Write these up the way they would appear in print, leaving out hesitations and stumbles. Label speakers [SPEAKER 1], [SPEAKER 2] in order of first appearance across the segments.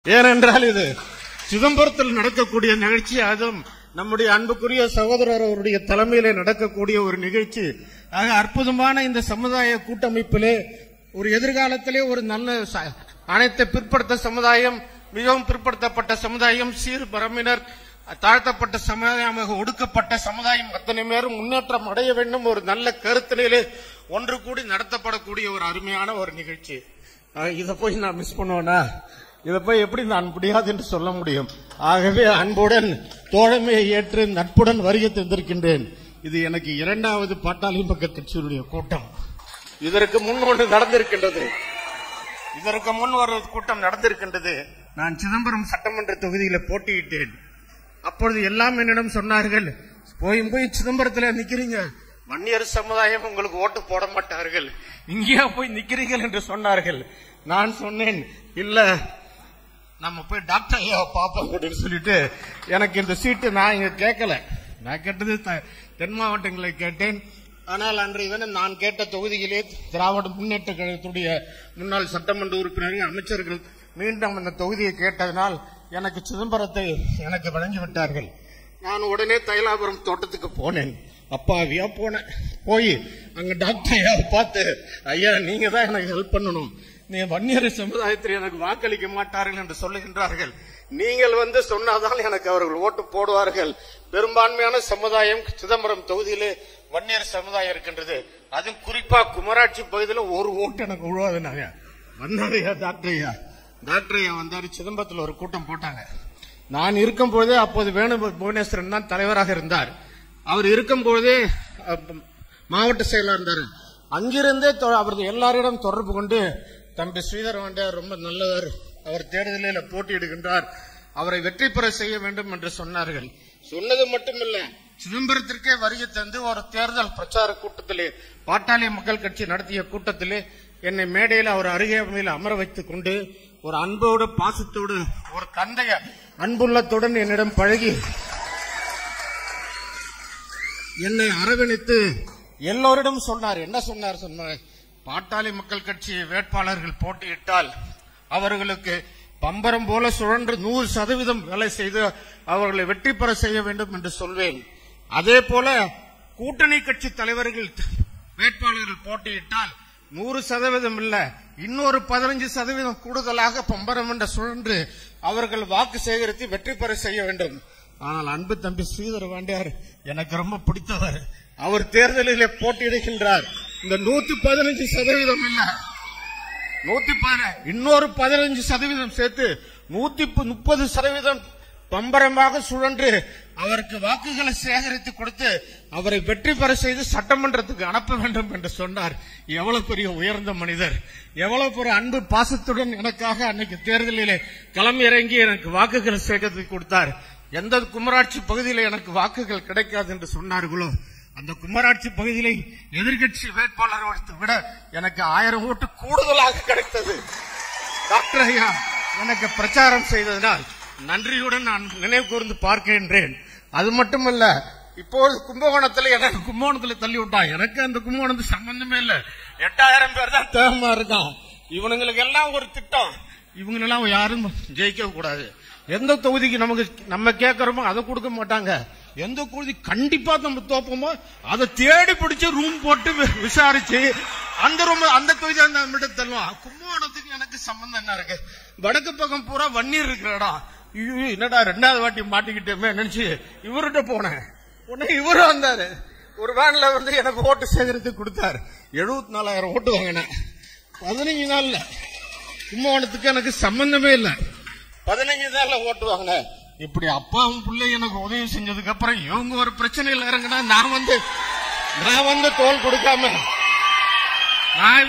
[SPEAKER 1] ஏனென்றால் இது சிதம்பரத்தில் நடக்கக்கூடிய நிகழ்ச்சி, அதுவும் நம்முடைய அன்புக்குரிய சகோதரர் அவருடைய தலைமையிலே நடக்கக்கூடிய ஒரு நிகழ்ச்சி. ஆக அற்புதமான இந்த சமுதாய கூட்டமைப்பிலே ஒரு எதிர்காலத்திலே ஒரு நல்ல அனைத்து பிற்படுத்த சமுதாயம், மிகவும் பிற்படுத்தப்பட்ட சமுதாயம், சீர்பரம்பினர், தாழ்த்தப்பட்ட சமுதாயமாக ஒடுக்கப்பட்ட சமுதாயம் அத்தனை பேரும் முன்னேற்றம் அடைய வேண்டும் ஒரு நல்ல கருத்திலே ஒன்று கூடி நடத்தப்படக்கூடிய ஒரு அருமையான ஒரு நிகழ்ச்சி. இதை போய் நான் மிஸ் பண்ணுவேனா? இதை போய் எப்படி நான் முடியாது என்று சொல்ல முடியும்? ஆகவே அன்புடன் தோழமையை ஏற்று நட்புடன் வருகை தந்திருக்கின்றேன். இது எனக்கு இரண்டாவது பாட்டாளி மக்கள் கட்சியினுடைய கூட்டம். இதற்கு முன் ஒன்று நடந்திருக்கின்றது. இதற்கு முன் ஒரு கூட்டம் நடந்திருக்கின்றது. நான் சிதம்பரம் சட்டமன்ற தொகுதியில் போட்டியிட்டேன். அப்பொழுது எல்லாம் என்னிடம் சொன்னார்கள், போய் சிதம்பரத்தில் நிக்கிறீங்க, வன்னியர் சமுதாயம் உங்களுக்கு ஓட்டு போட மாட்டார்கள், இங்கேயா போய் நிக்கிறீர்கள் என்று சொன்னார்கள். நான் சொன்னேன், இல்ல நம்ம போய் டாக்டர் ஐயாவை பார்ப்போம் அப்படின்னு சொல்லிட்டு எனக்கு இந்த சீட்டு நான் இங்க கேட்கல. நான் கேட்டது தென் மாவட்டங்களை கேட்டேன். ஆனால் அன்றைய தினம் நான் கேட்ட தொகுதியிலே திராவிட முன்னேற்ற கழகத்துடைய முன்னாள் சட்டமன்ற உறுப்பினர்கள், அமைச்சர்கள் மீண்டும் அந்த தொகுதியை கேட்டதனால் எனக்கு சிதம்பரத்தை எனக்கு வழங்கிவிட்டார்கள். நான் உடனே தைலாபுரம் தோட்டத்துக்கு போனேன். அப்பாவியா போனேன். போய் அங்க டாக்டர் ஐயாவை பார்த்து, ஐயா நீங்க தான் எனக்கு ஹெல்ப் பண்ணணும், நீ வன்னியர் சமுதாயத்தில் எனக்கு வாக்களிக்க மாட்டார்கள் என்று சொல்லுகின்றார்கள். நீங்கள் வந்து சொன்னாதான் எனக்கு அவர்கள் ஓட்டு போடுவார்கள். பெரும்பான்மையான சமுதாயம் சிதம்பரம் தொகுதியிலே வன்னியர் சமுதாயம் இருக்கின்றது. அதுவும் குறிப்பா குமராட்சி பகுதியில் ஒரு ஓட்டு எனக்கு விழுவாதுனாங்க. வந்தாரையா டாக்டர் ஐயா வந்தாரு. சிதம்பரத்தில் ஒரு கூட்டம் போட்டாங்க. நான் இருக்கும் பொழுதே அப்போது வேணு புவனேஸ்வரன் தான் தலைவராக இருந்தார். அவர் இருக்கும் பொழுதே மாவட்ட செயலர் இருந்தார். அங்கிருந்தே அவர் எல்லாரிடம் தொடர்பு கொண்டு, தம்பி ஸ்ரீதர் வாண்டியார் ரொம்ப நல்லவர், அவர் தேர்தலில் போட்டியிடுகின்றார், அவரை வெற்றி பெற செய்ய வேண்டும் என்று சொன்னார்கள். சொன்னது மட்டுமில்ல, சிதம்பரத்திற்கே வருகை தந்து ஒரு தேர்தல் பிரச்சார கூட்டத்திலே, பாட்டாளி மக்கள் கட்சி நடத்திய கூட்டத்திலே என்னை மேடையில் அவர் அருகாமையில் அமர வைத்துக் கொண்டு ஒரு அன்போடு பாசத்தோடு ஒரு தந்தைய அன்புள்ளத்துடன் என்னிடம் பழகி என்னை அரவணைத்து எல்லோரிடம் சொன்னார். என்ன சொன்னார்? பாட்டாளி மக்கள் கட்சி வேட்பாளர்கள் போட்டியிட்டால் அவர்களுக்கு பம்பரம் போல சுழன்று 100% வேலை செய்து அவர்களை வெற்றி பெற செய்ய வேண்டும் என்று சொல்வேன். அதே போல கூட்டணி கட்சி தலைவர்கள் வேட்பாளர்கள் போட்டியிட்டால் 100% இல்ல, இன்னொரு 15% கூடுதலாக பம்பரம் என்ற சுழன்று அவர்கள் வாக்கு சேகரித்து வெற்றி பெற செய்ய வேண்டும். ஆனால் அன்பு தம்பி ஸ்ரீதர் வாண்டியார் எனக்கு ரொம்ப பிடித்தவர். அவர் தேர்தலிலே போட்டியிடுகின்றார். இந்த 115% இல்ல, 110 இன்னொரு 15% சேர்த்து 130% பம்பரமாக சுழன்று அவருக்கு வாக்குகளை சேகரித்து கொடுத்து அவரை வெற்றி பெற செய்து சட்டமன்றத்துக்கு அனுப்ப வேண்டும் என்று சொன்னார். எவ்வளவு பெரிய உயர்ந்த மனிதர், எவ்வளவு பெரிய அன்பு பாசத்துடன் எனக்காக அன்னைக்கு தேர்தலிலே களம் இறங்கி எனக்கு வாக்குகளை சேகரித்து கொடுத்தார். எந்த குமராட்சி பகுதியில் எனக்கு வாக்குகள் கிடைக்காது என்று சொன்னார்களோ அந்த குமராட்சி பகுதியிலே எதிர்கட்சி வேட்பாளரை விட எனக்கு 1000 ஓட்டு கூடுதலாக கிடைத்தது. டாக்டர் ஐயா எனக்கு பிரச்சாரம் செய்ததனால் நன்றியுடன் நான் நினைவு கூர்ந்து பார்க்கின்றேன். அது மட்டுமல்ல, இப்போது கும்பகோணத்தில் தள்ளி விட்டான். எனக்கு அந்த கும்பகோணத்துக்கு சம்பந்தமே இல்ல. 8000 பேர் தான் தேவமா இருக்கான். இவனுங்களுக்கு எல்லாம் ஒரு திட்டம், இவங்களெல்லாம் யாரும் ஜெயிக்க கூடாது. எந்த தொகுதிக்கு நம்ம கேட்கிறோமோ அதை கொடுக்க மாட்டாங்க. எந்த தொகுதி கண்டிப்பா நம்ம தோப்போமோ அதை தேடி பிடிச்சு ரூம் போட்டு விசாரிச்சு அந்த தொகுதி நம்மகிட்ட தள்ளுவான். கும்பகோணத்துக்கு எனக்கு சம்பந்தம் என்ன இருக்கு? வடக்கு பக்கம் பூரா வன்னியர் இருக்கிற இடம். என்னடா 2வது வாட்டி மாட்டிக்கிட்டோமே நினைச்சு இவர்கிட்ட போனேன். உடனே இவரும் வந்தாரு. ஒரு வேன்ல வந்து எனக்கு ஓட்டு சேகரித்து கொடுத்தாரு. 74,000 ஓட்டு வாங்கினேன் 15 நாள்ல. கும்பகோணத்துக்கு எனக்கு சம்பந்தமே இல்லை. 15 நாள்ல ஓட்டு வாங்கினேன். இப்படி அப்பாவும் பிள்ளை எனக்கு உதவி செஞ்சதுக்கு அப்புறம் இவங்க ஒரு பிரச்சனையில் இறங்கினா நான் வந்து தோல் கொடுக்காம நான்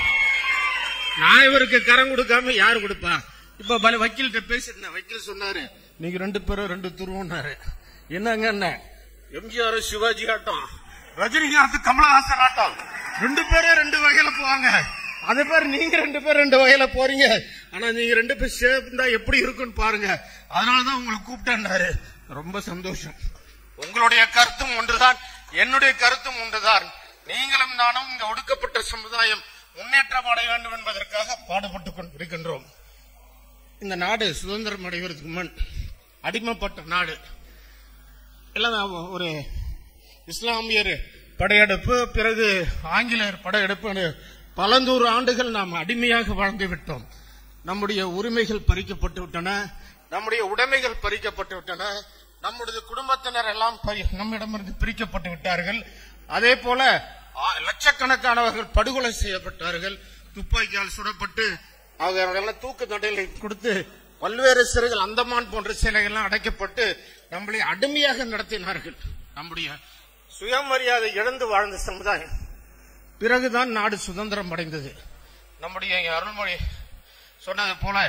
[SPEAKER 1] இவருக்கு கரம் கொடுக்காம யாரு கொடுப்பா? இப்ப வக்கீல்கிட்ட பேசிருந்தேன். வக்கீல் சொன்னாரு, நீங்க 2 பேரும் 2 துருவம்னாரு. என்னங்க, எம்ஜிஆர் சிவாஜி ஆட்டம், ரஜினிகாந்த் கமலஹாசன் ஆட்டம், 2 பேரே 2 வகையில போவாங்க. அதே பேர் நீங்க 2 பேர் 2 வகையில போறீங்க. ஆனா நீங்க 2 பேர் சேர்ந்தா எப்படி இருக்குன்னு பாருங்க, அதனாலதான் உங்களை கூப்பிட்டேன்னாரு. ரொம்ப சந்தோஷம். உங்களுடைய கருத்தும் ஒன்றுதான், என்னுடைய கருத்தும் ஒன்றுதான். நீங்களும் நானும் இந்த ஒடுக்கப்பட்ட சமுதாயம் முன்னேற்றம் அடைய வேண்டும் என்பதற்காக பாடுபட்டுக் கொண்டிருக்கின்றோம். இந்த நாடு சுதந்திரம் அடைவதற்கு முன் அடிமைப்பட்ட நாடு. எல்லாம் ஒரு இஸ்லாமியர் படையெடுப்பு, பிறகு ஆங்கிலேயர் படையெடுப்பு, பல 100 ஆண்டுகள் நாம் அடிமையாக வாழ்ந்து விட்டோம். நம்முடைய உரிமைகள் பறிக்கப்பட்டு விட்டன, நம்முடைய உடைமைகள் பறிக்கப்பட்டு விட்டன, நம்முடைய குடும்பத்தினர் எல்லாம் நம்மிடமிருந்து பிரிக்கப்பட்டு விட்டார்கள். அதே போல லட்சக்கணக்கானவர்கள் படுகொலை செய்யப்பட்டார்கள், துப்பாக்கியால் சுடப்பட்டு அவர்கள் தூக்கு தண்டனை கொடுத்து பல்வேறு சிறைகள், அந்தமான் போன்ற சிலைகள்லாம் அடைக்கப்பட்டு நம்மளை அடிமையாக நடத்தினார்கள். நம்முடைய சுயமரியாதை இழந்து வாழ்ந்த சமுதாயம். பிறகுதான் நாடு சுதந்திரம் அடைந்தது. நம்முடைய அருள்மொழி சொன்னது போல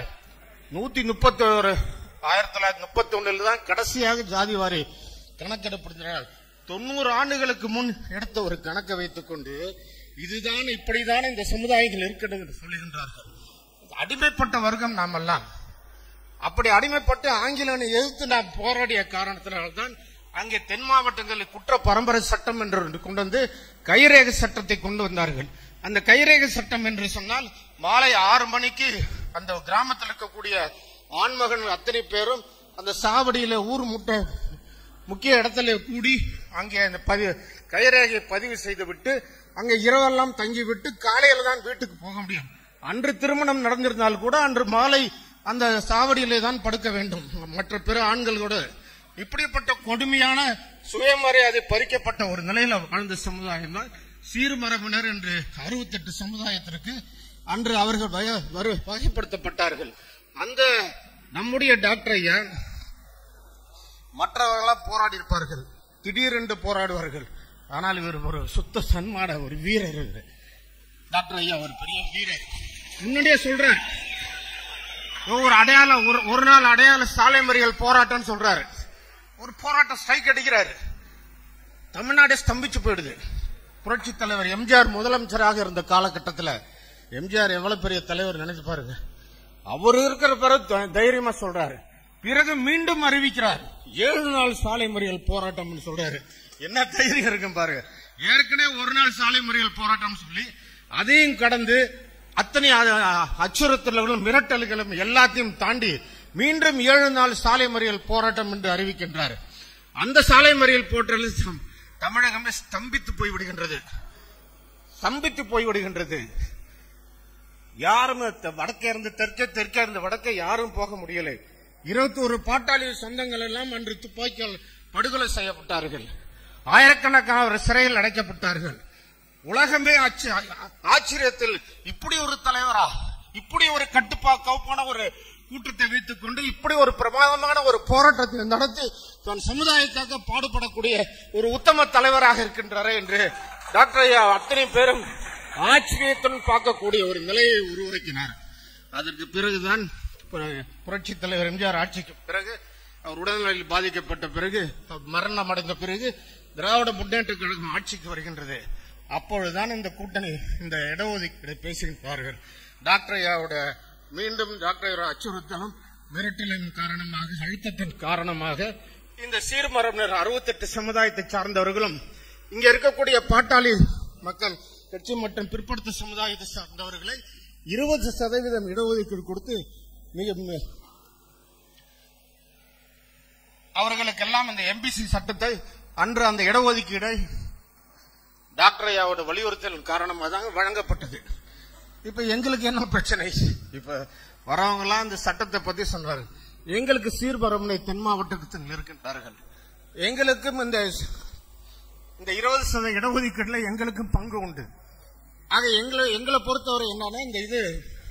[SPEAKER 1] 131 1931 தான் கடைசியாக ஜாதிவாரி கணக்கெடுப்பு. 90 ஆண்டுகளுக்கு முன் எடுத்த ஒரு கணக்கை வைத்துக் கொண்டு இதுதான் இப்படிதான் இந்த சமுதாயங்கள் இருக்கிறது என்று சொல்லுகின்றார்கள். அடிமைப்பட்ட வர்க்கம் நாம் எல்லாம். அப்படி அடிமைப்பட்டு ஆங்கிலேயனை எதிர்த்து நாம் போராடிய காரணத்தினால்தான் அங்கே தென் மாவட்டங்களில் குற்ற பரம்பரை சட்டம் என்று கொண்டு வந்து கைரேகை சட்டத்தை கொண்டு வந்தார்கள். அந்த கைரேகை சட்டம் என்று சொன்னால் மாலை 6 மணிக்கு அந்த கிராமத்தில் இருக்கக்கூடிய ஆண்மகன் அத்தனை பேரும் அந்த சாவடியில ஊர் முக்கிய இடத்துல கூடி அங்கே அந்த கைரேகையை பதிவு செய்து விட்டு அங்கே இரவெல்லாம் தங்கிவிட்டு காலையில தான் வீட்டுக்கு போக முடியும். அன்று திருமணம் நடந்திருந்தால் கூட அன்று மாலை அந்த சாவடியிலே தான் படுக்க வேண்டும் மற்ற பிற ஆண்களோடு. இப்படிப்பட்ட கொடுமையான சுயமரியாதை பறிக்கப்பட்ட ஒரு நிலையில வாழ்ந்த சமுதாயம் தான் சீர்மரபினர் என்று 68 சமுதாயத்திற்கு அன்று அவர்கள் வகைப்படுத்தப்பட்டார்கள். அந்த நம்முடைய டாக்டர் ஐயா மற்றவர்களா போராடி இருப்பார்கள், திடீரென்று போராடுவார்கள். ஆனால் இவர் ஒரு சுத்த சன்மாட ஒரு வீரர். டாக்டர் ஐயா ஒரு பெரிய வீரர். முன்னாடியே சொல்றேன், ஒரு அடையாளம், ஒரு நாள் அடையாள சாலை மறியல் போராட்டம் சொல்றாரு. ஒரு போராட்டம் ஸ்ட்ரைக் அடிக்கிறாரு. தமிழ்நாடே ஸ்தம்பிச்சு போயிடுது. புரட்சி தலைவர் எம்ஜிஆர் முதலமைச்சராக இருந்த காலகட்டத்தில் எம்ஜிஆர் எவ்வளவு பெரிய தலைவர் நினைச்சு பாருங்க. அவர் இருக்கிற பிறகு தைரியமா சொல்றாரு. பிறகு மீண்டும் அறிவிக்கிறார் 7 நாள் சாலை மறியல் போராட்டம் சொல்றாரு. என்ன தைரியம் இருக்கும் பாருங்க. ஏற்கனவே ஒரு நாள் சாலை மறியல் போராட்டம் சொல்லி அதையும் கடந்து அத்தனை அச்சுறுத்தல்களும் மிரட்டல்களும் எல்லாத்தையும் தாண்டி மீண்டும் 7 நாள் சாலை மறியல் போராட்டம் என்று அறிவிக்கின்றார். அந்த சாலை மறியல் போராட்டம் தமிழகமே ஸ்தம்பித்து போய்விடுகின்றது. யாரும் வடக்கே இருந்து தெற்கே இருந்து வடக்கே யாரும் போக முடியலை. 21 பாட்டாளி சொந்தங்கள் எல்லாம் அன்று துப்பாக்கியால் படுகொலை செய்யப்பட்டார்கள். ஆயிரக்கணக்கான சிறையில் அடைக்கப்பட்டார்கள். உலகமே ஆச்சரியத்தில் இப்படி ஒரு தலைவரா, இப்படி ஒரு கவுப்பான ஒரு கூட்டத்தை வைத்துக் கொண்டு இப்படி ஒரு பிரமாதமான ஒரு போராட்டத்தை நடத்தி தன் சமுதாயத்தாக பாடுபடக்கூடிய ஒரு உத்தம தலைவராக இருக்கின்றாரே என்று டாக்டர் ஐயா அத்தனை பேரும் ஆச்சரியத்துடன் பார்க்கக்கூடிய ஒரு நிலையை உருவாக்கினார். அதற்கு பிறகுதான் புரட்சி தலைவர் எம்ஜிஆர் ஆட்சிக்கு பிறகு அவர் உடல்நிலையில் பாதிக்கப்பட்ட பிறகு மரணம் அடைந்த பிறகு திராவிட முன்னேற்ற கழகம் ஆட்சிக்கு வருகின்றது. அப்பொழுதுதான் இந்த கூட்டணி இந்த இடஒதுக்கீடு பேசுகின்றார்கள். டாக்டர் ஐயாவோட மீண்டும் டாக்டர் ஐயா அச்சுறுத்தலும் மிரட்டலின் காரணமாக, அழுத்தத்தின் காரணமாக இந்த சீர்மரபினர் 68 சமுதாயத்தை சார்ந்தவர்களும் இங்க இருக்கக்கூடிய பாட்டாளி மக்கள் கட்சி மற்றும் பிற்படுத்த சமுதாயத்தை சார்ந்தவர்களை 20% இடஒதுக்கீடு கொடுத்து அவர்களுக்கெல்லாம் இந்த எம்பிசி சட்டத்தை அன்று அந்த இடஒதுக்கீடை டாக்டர் ஐயாவோட வலியுறுத்தல் காரணமாக தான் வழங்கப்பட்டது. இப்ப எங்களுக்கு என்ன பிரச்சனை? இப்ப வரவங்க எல்லாம் இந்த சட்டத்தை பத்தி சொன்னாரு. எங்களுக்கு சீர்பரம்பனை தென் மாவட்டத்தில் இருக்கின்றார்கள். எங்களுக்கும் இந்த 20% இடஒதுக்கீடுல எங்களுக்கும் பங்கு உண்டு. ஆக எங்களை பொறுத்தவரை என்னன்னா, இந்த இது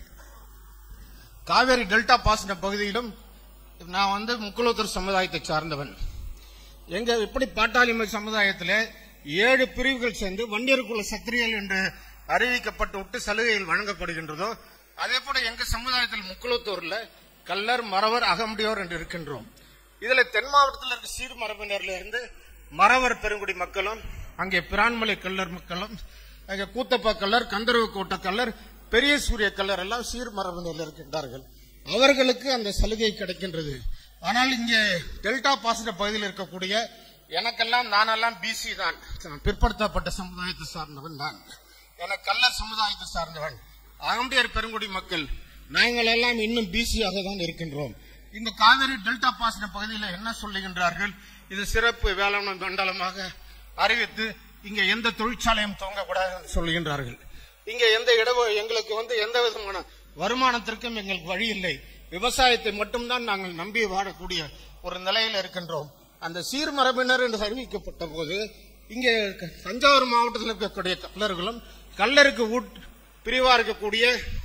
[SPEAKER 1] காவேரி டெல்டா பாசன பகுதியிலும் நான் முக்குலத்தூர் சமுதாயத்தை சார்ந்தவன். எங்க இப்படி பாட்டாளி சமுதாயத்தில் 7 பிரிவுகள் சேர்ந்து வண்டியர்குல சத்திரியல் என்று அறிவிக்கப்பட்டு விட்டு சலுகைகள் வழங்கப்படுகின்றதோ அதே போல எங்க சமுதாயத்தில் முக்குலத்தூர்ல கல்லர், மறவர், அகமுடையோர் என்று இருக்கின்றோம். இதுல தென் மாவட்டத்தில் இருக்க சீர்மரபினர்ல இருந்து மறவர் பெருங்குடி மக்களும், அங்கே பிரான்மலை கல்லர் மக்களும், அங்கே கூத்தப்பா கல்லர், கந்தர்வ கோட்ட கல்லர், பெரிய சூரிய கல்லர் எல்லாம் சீர்மரபினரில் இருக்கின்றார்கள். அவர்களுக்கு அந்த சலுகை கிடைக்கின்றது. ஆனால் இங்கே டெல்டா பாசன பகுதியில் இருக்கக்கூடிய எனக்கெல்லாம், நானெல்லாம் பிசி தான், பிற்படுத்தப்பட்ட சமுதாயத்தை சார்ந்தவன் தான். எனக்கு கல்லர் சமுதாயத்தை சார்ந்தவன். அகமுடையர் பெருங்குடி மக்கள் நாங்கள் எல்லாம் இன்னும் பிசியாக தான் இருக்கின்றோம். இந்த காவிரி டெல்டா பாசன பகுதியில் என்ன சொல்லுகின்றார்கள்? இது சிறப்பு வேளாண் மண்டலமாக அறிவித்து இங்க எந்த தொழிற்சாலையும் துவங்கக்கூடாது என்று சொல்லுகின்றார்கள். இங்க எங்களுக்கு எந்த விதமான வருமானத்திற்கும் எங்களுக்கு வழி இல்லை. விவசாயத்தை மட்டும்தான் நாங்கள் நம்பி வாழக்கூடிய ஒரு நிலையில் இருக்கின்றோம். அந்த சீர்மரபினர் என்று அறிவிக்கப்பட்ட போது இங்கே தஞ்சாவூர் மாவட்டத்தில் இருக்கக்கூடிய கல்லர்களும் கல்லருக்கு பிரிவா இருக்கக்கூடிய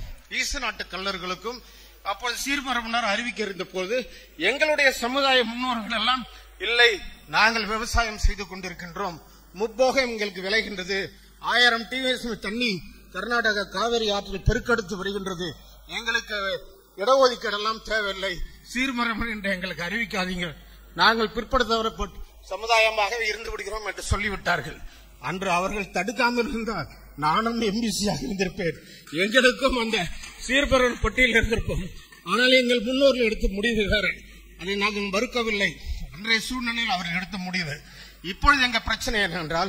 [SPEAKER 1] ஈச நாட்டு கல்லர்களுக்கும் அப்போது சீர்மரபினர் அறிவிக்க இருந்த போது எங்களுடைய சமுதாய முன்னோர்கள் எல்லாம் இல்லை, நாங்கள் விவசாயம் செய்து கொண்டிருக்கின்றோம், முப்போகம் எங்களுக்கு விளைகின்றது, 1000 TS தண்ணி கர்நாடக காவிரி ஆற்றில் பெருக்கெடுத்து வருகின்றது, எங்களுக்கு இடஒதுக்கீடெல்லாம் தேவையில்லை, சீர்மரபு என்று எங்களுக்கு அறிவிக்காதீங்க, நாங்கள் பிற்படுத்தப்பட்ட சமுதாயமாக இருந்து விடுகிறோம் என்று சொல்லிவிட்டார்கள். அன்று அவர்கள் தடுக்காமல் இருந்தால் நானும் எம்பிசியாக இருந்திருப்பேன், எங்களுக்கும் அந்த சீர்மரபு பட்டியல் இருந்திருப்போம். ஆனால் எங்கள் முன்னோர்கள் எடுத்த முடிவு வேற, அதை நாங்கள் மறுக்கவில்லை. அன்றைய சூழ்நிலையில் அவர்கள் எடுத்த முடிவு. இப்பொழுது எங்க பிரச்சனை என்னவென்றால்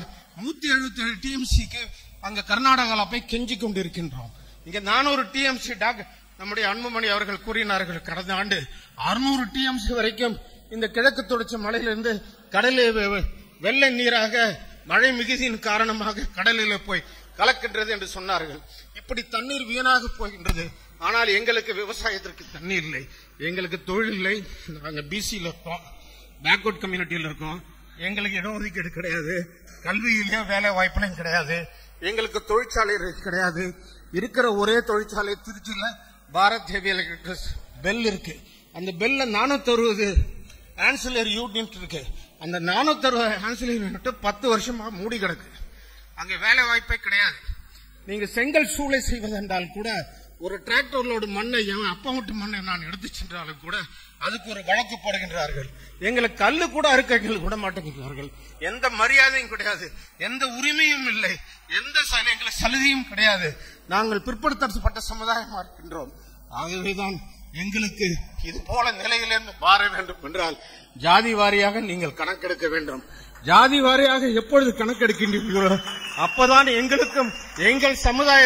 [SPEAKER 1] 177 TMCக்கு அங்க கர்நாடகாவில் போய் கெஞ்சி கொண்டிருக்கின்றோம். இங்க 400 TMC நம்முடைய அன்புமணி அவர்கள் கூறினார்கள், கடந்த ஆண்டு 600 TMC வரைக்கும் இந்த கிழக்கு தொடர்ச்சி மலையிலிருந்து கடலில் வெள்ள நீராக மழை மிகுதியின் காரணமாக கடலில் போய் கலக்கின்றது என்று சொன்னார்கள். இப்படி தண்ணீர் வீணாக போகின்றது. ஆனால் எங்களுக்கு விவசாயத்திற்கு தண்ணீர் இல்லை, எங்களுக்கு தொழில் இல்லை, நாங்கள் பிசியில் இருக்கோம், பேக்வர்ட் கம்யூனிட்டியில் இருக்கோம், எங்களுக்கு இடஒதுக்கீடு கிடையாது, கல்வியிலேயும் வேலை வாய்ப்புலையும் கிடையாது, எங்களுக்கு தொழிற்சாலை கிடையாது. இருக்கிற ஒரே தொழிற்சாலை திருச்சியில பாரத் ஹெவி எலக்ட்ரிக்கல்ஸ் பெல் இருக்கு. அந்த பெல்ல 460 ஆன்சிலரி யூனிட் இருக்கு. அந்த 460 ஆன்சிலரி யூனிட் 10 வருஷமா மூடி கிடக்கு. அங்க வேலை வாய்ப்பே கிடையாது. நீங்க செங்கல் சூளை செய்வதென்றால் கூட ஒரு டிராக்டர் லோடு மண்ணை அப்பா விட்டு மண்ணை நான் எடுத்து சென்றாலும் கூட அதுக்கு ஒரு வழக்கு போடுகின்றார்கள். எங்களுக்கு கல்லு கூட அறுக்க எங்களுக்கு விட மாட்டேங்கிறார்கள். எந்த மரியாதையும் கிடையாது, எந்த உரிமையும் இல்லை, எந்த எங்களுக்கு சலுகையும் கிடையாது. நாங்கள் பிற்படுத்தப்பட்ட சமுதாயமா இருக்கின்றோம். ஆகவேதான் எங்களுக்கு இது போல நிலையிலிருந்து மாற வேண்டும் என்றால் ஜாதி வாரியாக நீங்கள் கணக்கெடுக்க வேண்டும். ஜாதி வாரியாக எப்பொழுது கணக்கெடுக்கின்றீர்களோ அப்பதான் எங்களுக்கும் எங்கள்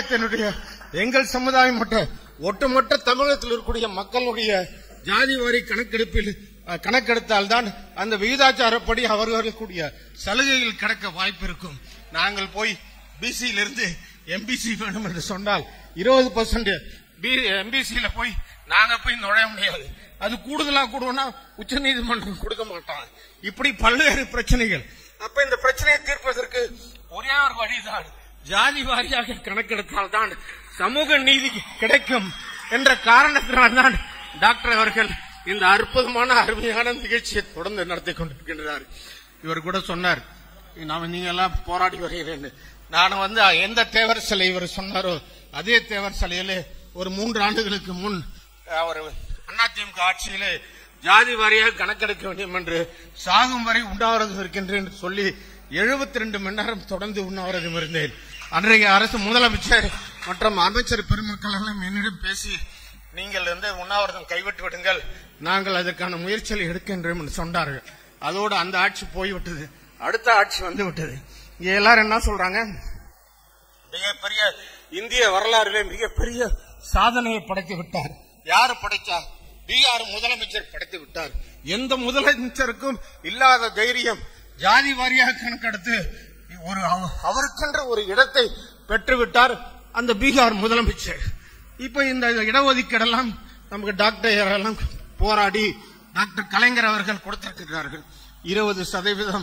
[SPEAKER 1] சமுதாயம் மட்டும் ஒட்டுமொத்த தமிழகத்தில் இருக்கக்கூடிய மக்களுடைய ஜாதி வாரி கணக்கெடுத்தால் தான் அந்த விகிதாச்சாரப்படி அவர்களுடைய சலுகைகள் கிடைக்க வாய்ப்பு இருக்கும். நாங்கள் போய் பிசியிலிருந்து எம்பிசி வேணும் என்று சொன்னால் 20% எம்பிசியில போய் நாங்க போய் நுழைய முடியாது. அது கூடுதலா கூடுவோம்னா உச்ச நீதிமன்றம் கொடுக்க மாட்டாங்க. இப்படி பல்வேறு பிரச்சனைகள். அப்ப இந்த பிரச்சனையை தீர்ப்பதற்கு ஒரே ஒரு வழிதான், ஜாதி வாரியாக கணக்கெடுத்தால்தான் சமூக நீதி கிடைக்கும் என்ற காரணத்தினால்தான் டாக்டர் அவர்கள் இந்த அற்புதமான அருமையான நிகழ்ச்சியை தொடர்ந்து நடத்தி கொண்டிருக்கின்றார். இவர் கூட சொன்னார், நீங்க எல்லாம் போராடி வருகிறேன். நான் எந்த தேவர் சிலை இவர் சொன்னாரோ அதே தேவர் சிலையிலே ஒரு 3 ஆண்டுகளுக்கு முன் அவர் அதிமுக ஆட்சியிலே ஜாதி வாரியாக கணக்கெடுக்க வேண்டும் என்று சாகும் வரை உண்ணாவிரதம் இருக்கின்றேன் என்று சொல்லி 72 மணி நேரம் தொடர்ந்து உண்ணாவிரதம் இருந்தேன். அன்றைய அரசு முதலமைச்சர் மற்றும் அமைச்சர் பெருமக்கள் எல்லாம் என்னிடம் பேசி நீங்கள் உண்ணாவிரதம் கைவிட்டு விடுங்கள், நாங்கள் அதற்கான முயற்சிகளை எடுக்கின்றோம் என்று சொன்னார்கள். அதோடு அந்த ஆட்சி போய்விட்டது, அடுத்த ஆட்சி வந்து விட்டது. இங்க எல்லாரும் என்ன சொல்றாங்க, மிகப்பெரிய இந்திய வரலாறுல மிகப்பெரிய சாதனையை படைத்து விட்டார். யாரு படைச்சா? பீகார் முதலமைச்சர் படைத்து விட்டார். எந்த முதலமைச்சருக்கும் இல்லாத தைரியம் ஜாதி வாரியாக கணக்கெடுத்து அவருக்கென்ற ஒரு இடத்தை பெற்றுவிட்டார் அந்த பீகார் முதலமைச்சர். இப்ப இந்த இடஒதுக்கீடெல்லாம் நமக்கு டாக்டர் எல்லாம் போராடி டாக்டர் கலைஞர் அவர்கள் கொடுத்திருக்கிறார்கள். 20%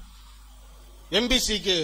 [SPEAKER 1] எம்பிசிக்கு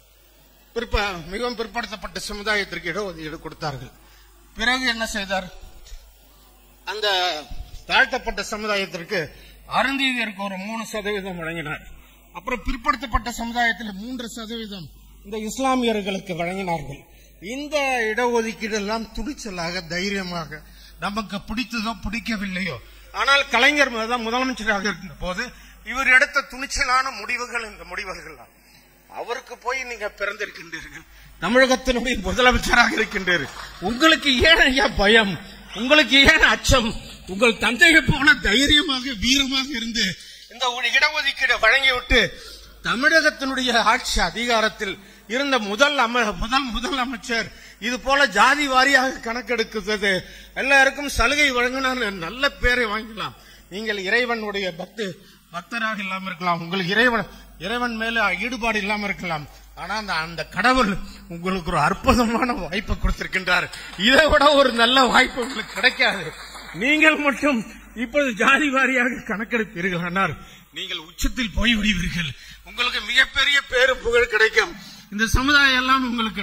[SPEAKER 1] மிகவும் பிற்படுத்தப்பட்ட சமுதாயத்திற்கு இடஒதுக்கீடு கொடுத்தார்கள். பிறகு என்ன செய்தார்? அந்த தாழ்த்தப்பட்ட சமுதாயத்திற்கு அருந்ததியருக்கு ஒரு 3% வழங்கினார். அப்புறம் பிற்படுத்தப்பட்ட சமுதாயத்தில் 3% இந்த இஸ்லாமியர்களுக்கு வழங்கினார்கள். இந்த இடஒதுக்கீடு எல்லாம் துணிச்சலாக தைரியமாக நமக்கு பிடித்ததோ பிடிக்கவில்லையோ, ஆனால் கலைஞர் முதலமைச்சராக இருந்த போது இவர் எடுத்த துணிச்சலான முடிவுகள் இந்த முடிவுகள். அவருக்கு போய் நீங்க பிறந்திருக்கின்றீர்கள், தமிழகத்தினுடைய முதலமைச்சராக இருக்கின்றீர்கள், உங்களுக்கு ஏன் ஐயா பயம், உங்களுக்கு ஏன் அச்சம்? உங்கள் தந்தையை போல தைரியமாக வீரமாக இருந்து இந்த இடஒதுக்கீடு வழங்கிவிட்டு தமிழகத்தினுடைய ஆட்சி அதிகாரத்தில் இருந்த முதல் அமைச்சர் இது போல ஜாதி வாரியாக கணக்கெடுக்கிறது எல்லாருக்கும் சலுகை வழங்கினா நல்ல பேரை வாங்கிக்கலாம். நீங்கள் இறைவனுடைய பக்தராக இல்லாம இருக்கலாம், உங்களுக்கு இறைவன் மேல ஈடுபாடு இல்லாம இருக்கலாம். ஆனா அந்த கடவுள் உங்களுக்கு ஒரு அற்புதமான வாய்ப்பை கொடுத்திருக்கின்றார். இதை விட ஒரு நல்ல வாய்ப்பு உங்களுக்கு கிடைக்காது. நீங்கள் மட்டும் இப்போது ஜாதி வாரியாக கணக்கெடுப்பீர்கள் ஆனால் நீங்கள் உச்சத்தில் போய்விடுவீர்கள். உங்களுக்கு மிகப்பெரிய பேரு புகழ் கிடைக்கும். இந்த சமுதாயம் எல்லாம் உங்களுக்கு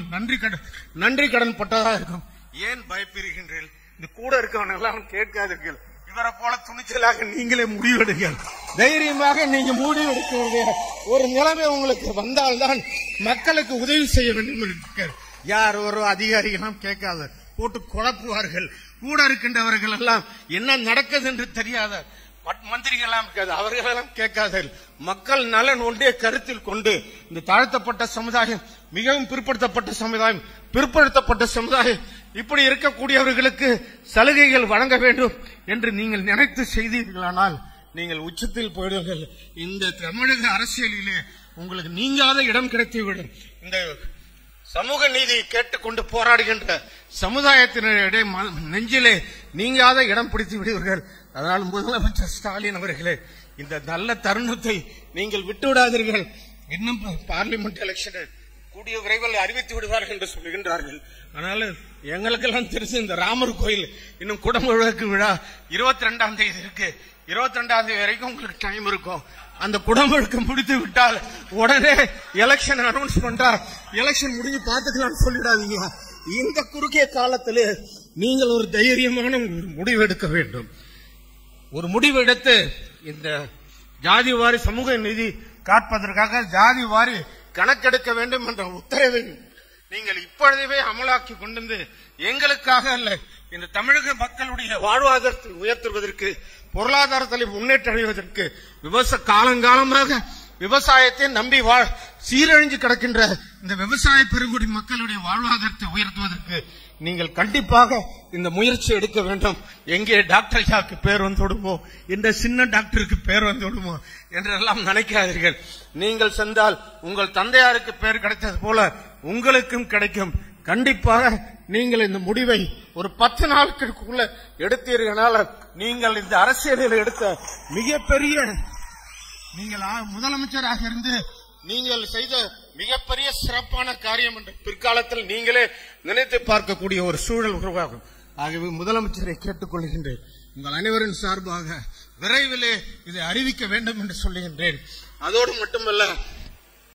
[SPEAKER 1] நன்றி கடன் பட்டதா இருக்கும். ஏன் பயப்படுகின்றீர்கள்? இந்த கூட இருக்கவன் எல்லாம் கேட்காதீர்கள். இவரை போல துணிச்சலாக நீங்களே முடிவெடுங்கள். தைரியமாக நீங்க முடிவெடுக்க ஒரு நிலைமை உங்களுக்கு வந்தால்தான் மக்களுக்கு உதவி செய்ய வேண்டும் என்று யார் ஒரு அதிகாரிகளும் கேட்காத போட்டு குழப்புவார்கள். கூட இருக்கின்றவர்கள் எல்லாம் என்ன நடக்குது என்று தெரியாத மந்திரிகளாம் இருக்காது, அவர்களெல்லாம் கேட்காதீர்கள். மக்கள் நலன் ஒன்றே கருத்தில் கொண்டு இந்த தாழ்த்தப்பட்ட சமுதாயம், மிகவும் பிற்படுத்தப்பட்ட சமுதாயம் இப்படி இருக்கக்கூடியவர்களுக்கு சலுகைகள் வழங்க வேண்டும் என்று நீங்கள் நினைத்து செய்தீர்களானால் நீங்கள் உச்சத்தில் போயிடுவீர்கள். இந்த தமிழக அரசியலிலே உங்களுக்கு நீங்காத இடம் கிடைத்துவிடும். இந்த சமூக நீதி கேட்டுக்கொண்டு போராடுகின்ற சமுதாயத்தினரிடையே நெஞ்சிலே நீங்காத இடம் பிடித்து விடுவீர்கள். அதனால் முதலமைச்சர் ஸ்டாலின் அவர்களே, இந்த நல்ல தருணத்தை நீங்கள் விட்டுவிடாதீர்கள். இன்னும் பார்லிமெண்ட் எலெக்ஷன் கூடிய விரைவில் அறிவித்து விடுவார்கள் என்று சொல்லுகின்றார்கள். அதனால எங்களுக்கெல்லாம் தெரிஞ்சு இந்த ராமர் கோயில் இன்னும் குடமுழுக்கு விழா 22ஆம் தேதி இருக்கு. 22ஆம் தேதி வரைக்கும் உங்களுக்கு டைம் இருக்கும். அந்த குடமுழுக்கு முடித்து விட்டால் உடனே எலெக்ஷன் அனௌன்ஸ் பண்றா, எலெக்ஷன் முடிஞ்சு பார்த்துக்கலாம்னு சொல்லிடாதீங்க. இந்த குறுகிய காலத்திலே நீங்கள் ஒரு தைரியமான முடிவு எடுக்க வேண்டும். ஒரு முடிவு எடுத்து இந்த ஜாதி வாரி சமூக நீதி காப்பதற்காக ஜாதி வாரி கணக்கெடுக்க வேண்டும் என்ற உத்தரவை நீங்கள் இப்பொழுதே அமலாக்கி கொண்டு எங்களுக்காக அல்ல, இந்த தமிழக மக்களுடைய வாழ்வாதாரத்தை உயர்த்துவதற்கு, பொருளாதாரத்தில் முன்னேற்றம் அடைவதற்கு, காலங்காலமாக விவசாயத்தை நம்பி சீரழிஞ்சு கிடக்கின்ற இந்த விவசாய பெருங்குடி மக்களுடைய வாழ்வாதாரத்தை உயர்த்துவதற்கு நீங்கள் கண்டிப்பாக இந்த முயற்சி எடுக்க வேண்டும். எங்கே டாக்டர் ஐயாவுக்கு பேர் வந்துவிடுமோ, இந்த சின்ன டாக்டருக்கு பேர் வந்துவிடுமோ என்றெல்லாம் நினைக்காதீர்கள். நீங்கள் சென்றால் உங்கள் தந்தையாருக்கு பேர் கிடைத்தது போல உங்களுக்கும் கிடைக்கும். கண்டிப்பாக நீங்கள் இந்த முடிவை ஒரு 10 நாட்களுக்குள்ள எடுத்தீர்களால் நீங்கள் இந்த அரசியலில் எடுத்த மிகப்பெரிய, நீங்கள் முதலமைச்சராக இருந்து நீங்கள் செய்த மிகப்பெரிய சிறப்பான காரியம் என்று பிற்காலத்தில் நீங்களே நினைத்து பார்க்கக்கூடிய ஒரு சூழல் உருவாகும். ஆகவே முதலமைச்சரை கேட்டுக்கொள்கின்றேன், உங்கள் அனைவரின் சார்பாக விரைவிலே இதை அறிவிக்க வேண்டும் என்று சொல்லுகின்றேன். அதோடு மட்டுமல்ல,